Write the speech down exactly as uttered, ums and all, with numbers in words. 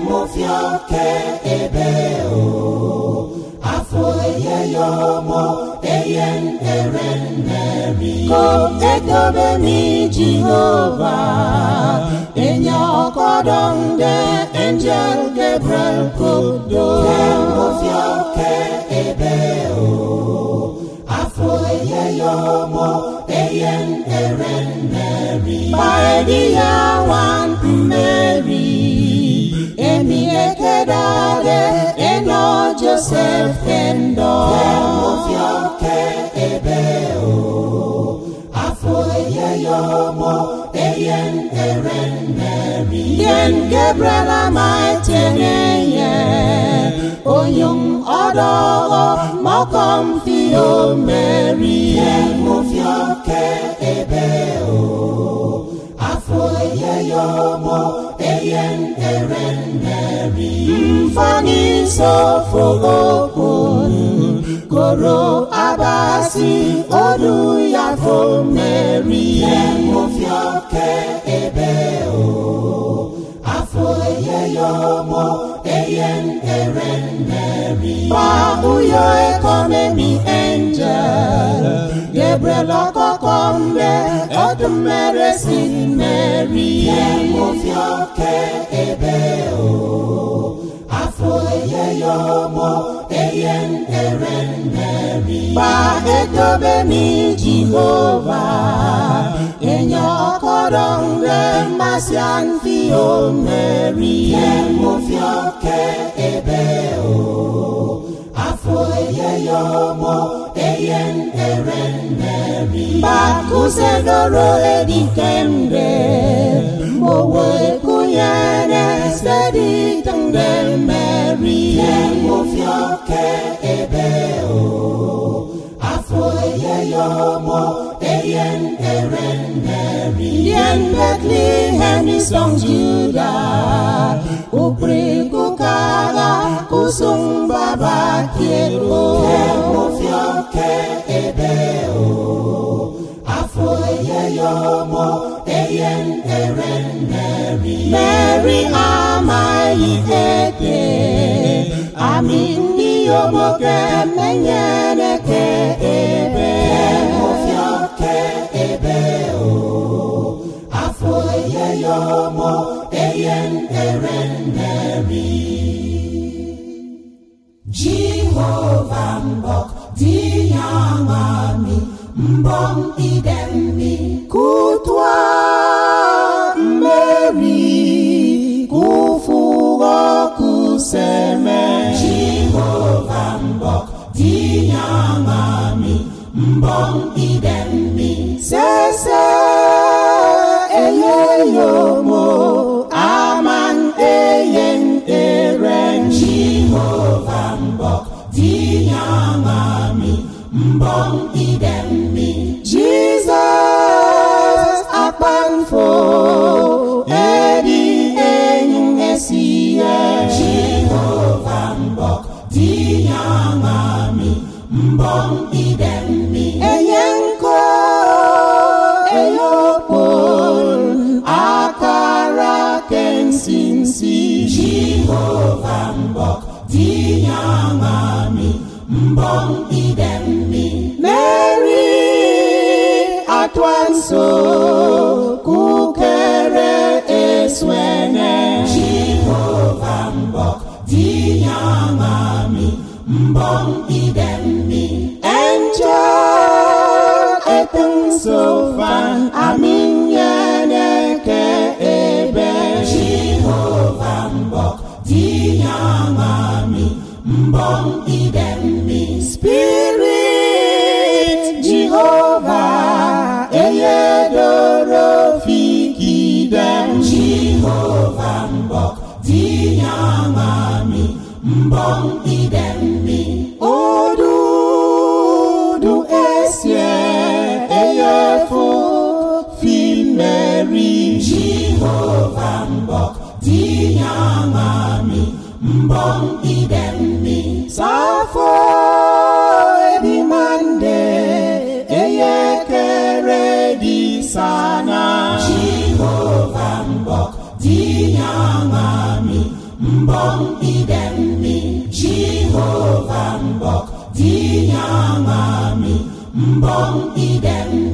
mufioke ebeo afo yeyomo eyen eren meri ko edobe mi Jehovah enya okodonde angel Gabriel kodo mufioke ebeo afo yeyomo eyen eren meri by the one Mary emi ekedade eno Joseph kendo mufioke ebeo afo yeyomo eyen eren meri yen Gabriel amaiteneye oyung odogo mokom fio Mary yen mufioke ebeo afo yeyomo eyen eren meri mfani sofo okun koro abasi odu ya fo Mary yen mufioke ebeo afo yeyomo eyen eren meri pa uyo ekome mi angel Gabriel okokombe odumere si Mary yen mufioke ebeo afo yeyomo eyen eren meri pa edobe mi Jehovah enyo okodonge masian fio Mary yen mufioke ebeo afo yeyomo eyen eren meri bakusedoro edikemde mowe kunyane sedi tangde Mary yen mufioke ebeo afo yeyomo eyen eren meri yen Bethlehem isong Judah upri kukara kusung baba kiro yen mufioke ebeo afo yeyomo eyen eren meri Mary amayi eke amin niyomoke menyene ke ebe yen mufioke ebeo afo yeyomo eyen eren meri Jehovah mbok diyangami mbong idemmi kutwa Mary kufuga kuseme Jehovah mbok diyangami mbong idemmi sese eyeyomo aman eyen eren Jehovah mbok diyangami mbong idemmi Jesus akpanfo edi enyung esiye Jehovah mbok diyangami mbong idemmi eyenko eyopol akara kensinsi Jehovah mbok diyangami mbong idemmi Mary atwanso kukere eswene Jehovah mbok diyangami mbong idemmi angel etungsofan amin yeneke ebe Jehovah mbok diyangami mbong idemmi Spirit Jehovah eyedoro fikidem Jehovah mbok diyangami mbong idemmi odudu esye eyefu fi Mary Jehovah mbok diyangami mbong idemmi safo edimande eyekere di sana Jehovah mbok diyangami mbong idemmi Jehova mbok di nyangami mbong idemmi